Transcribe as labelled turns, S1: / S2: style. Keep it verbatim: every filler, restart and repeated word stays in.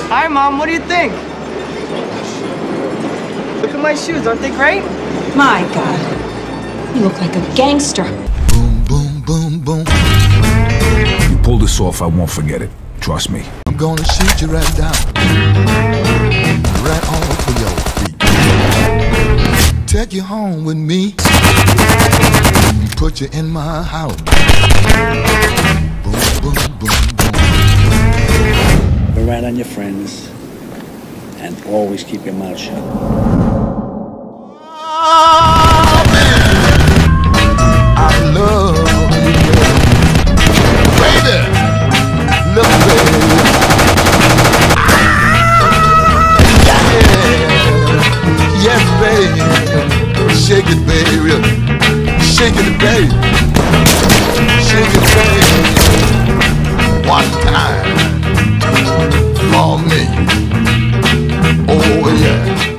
S1: Hi, Mom. What do you think? Look at my shoes. Aren't they great?
S2: My God. You look like a gangster.
S3: Boom, boom, boom, boom.
S4: You pull this off, I won't forget it. Trust me.
S3: I'm gonna shoot you right down. Right off of your feet. Take you home with me. Put you in my house. Boom, boom, boom, boom.
S5: Be right on your friends. And always keep your mouth shut.
S3: Oh, man. I love you, baby. Look, baby. Yeah. Yes, baby. Shake it, baby. Shake it, baby. Shake it, baby. One time for me. Oh, yeah.